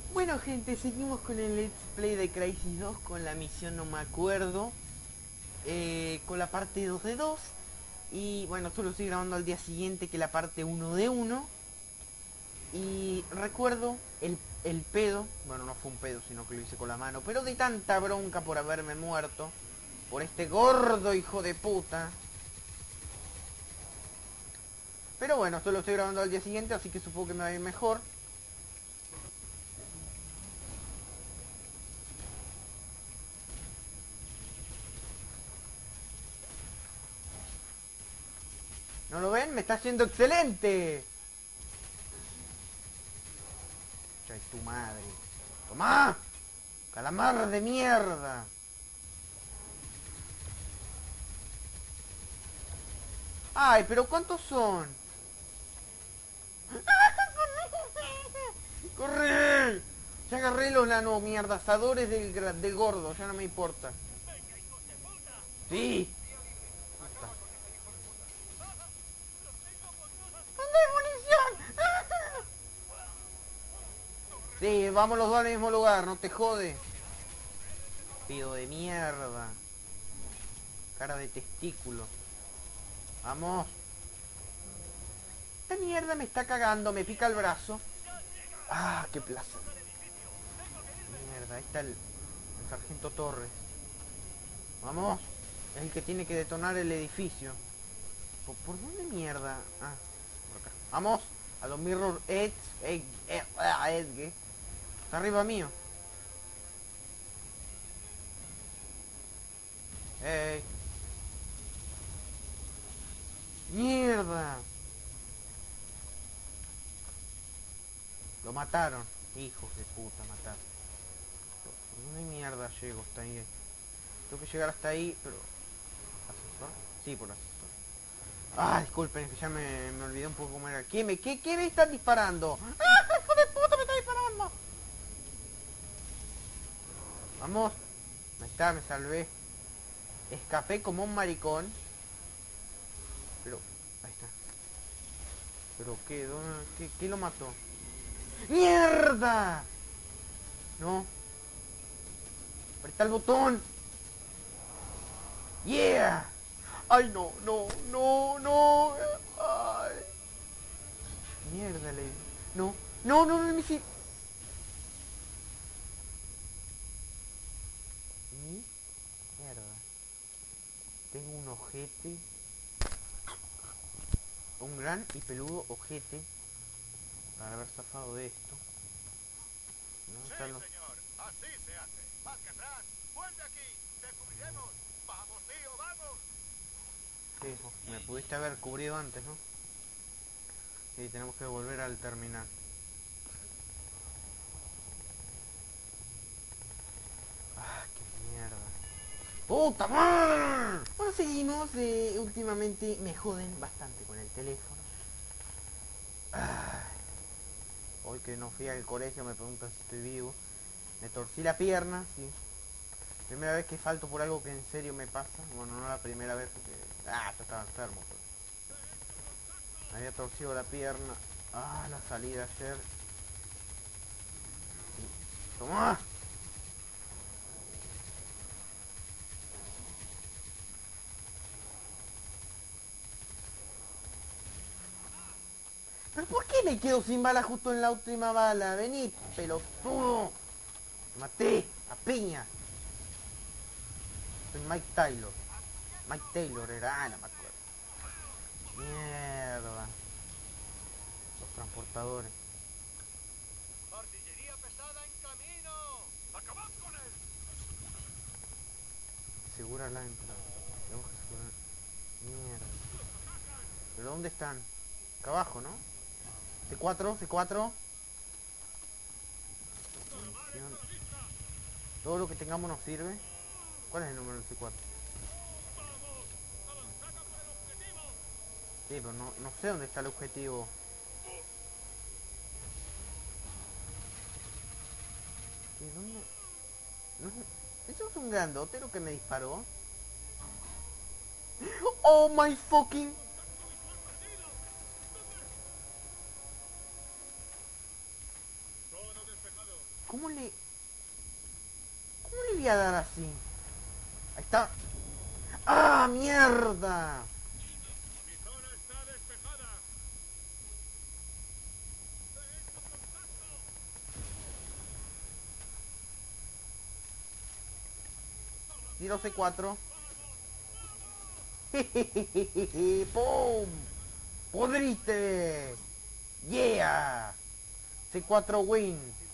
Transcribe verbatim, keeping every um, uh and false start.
Bueno, gente, seguimos con el Let's Play de Crysis dos con la misión no me acuerdo, eh, con la parte dos de dos. Y bueno, esto lo estoy grabando al día siguiente que la parte uno de uno. Y recuerdo el, el pedo, bueno, no fue un pedo, sino que lo hice con la mano, pero de tanta bronca por haberme muerto, por este gordo hijo de puta. Pero bueno, esto lo estoy grabando al día siguiente, así que supongo que me va a ir mejor. ¿No lo ven? Me está haciendo excelente. Ya es tu madre. ¡Tomá! ¡Calamar de mierda! ¡Ay, pero cuántos son! ¡Corre! Ya agarré los nano mierdazadores del, del gordo, ya no me importa. ¡Sí! ¿Dónde hay munición? Sí, vamos los dos al mismo lugar, no te jode. Pido de mierda. Cara de testículo. Vamos. Esta mierda me está cagando, me pica el brazo. Ah, qué placer. Mierda, ahí está el, el sargento Torres. Vamos. Es el que tiene que detonar el edificio. ¿Por, por dónde mierda? Ah, por acá. Vamos. A los Mirror Edge. Edge, Edge, Edge. Está arriba mío. Ey. Mierda. Lo mataron. Hijos de puta, mataron. ¿Por dónde mierda llego hasta ahí? Tengo que llegar hasta ahí, pero... ¿Ascensor? Sí, por ascensor. Ah, disculpen, que ya me, me olvidé un poco cómo era. ¿Qué me, qué, qué me están disparando? ¡Ah, hijo de puta, me está disparando! Vamos. Ahí está, me salvé. Escapé como un maricón. Pero, ahí está. ¿Pero qué? ¿Dónde, qué, qué lo mató? ¡Mierda! No. Apretá el botón. ¡Yeah! ¡Ay, no, no, no, no! ¡Ay! Mierda, le... No, no, no, no, mi sí. Mi mierda. Tengo un ojete. Un gran y peludo ojete para haber zafado de esto. ¿No? Sí, Están los... señor. Así se hace. Más que atrás. Vuelve aquí. Te cubriremos. Vamos, tío, vamos. Sí, me pudiste haber cubrido antes, ¿no? Sí, tenemos que volver al terminal. Ah, qué mierda. ¡Puta madre! Bueno, seguimos. Eh, últimamente me joden bastante con el teléfono. Ah, hoy que no fui al colegio me preguntan si estoy vivo. Me torcí la pierna, sí. Primera vez que falto por algo que en serio me pasa. Bueno, no la primera vez porque... Ah, yo estaba enfermo. Pero... me había torcido la pierna. Ah, la salida ayer. Y... ¡Toma! ¿Pero por qué me quedo sin bala justo en la última bala? Vení, pelotudo. Te maté, a piña. Soy Mike Taylor. Mike Taylor era, ah, no me acuerdo. Mierda. Los transportadores. Artillería pesada en camino. ¡Acabad con él! Segura la entrada. Tenemos que asegurar. Mierda. ¿Pero dónde están? Acá abajo, ¿no? C cuatro, C cuatro. Munición. Todo lo que tengamos nos sirve. ¿Cuál es el número del C cuatro? Sí, pero no, no sé dónde está el objetivo. ¿De dónde? No, ¿eso es un grandote lo que me disparó? ¡Oh my fucking! ¿Cómo le... ¿Cómo le voy a dar así? Ahí está. ¡Ah, mierda! Mi zona está despejada. ¡He hecho contacto! Tiro C cuatro. ¡Pum! ¡Podriste! ¡Yeah! C cuatro win.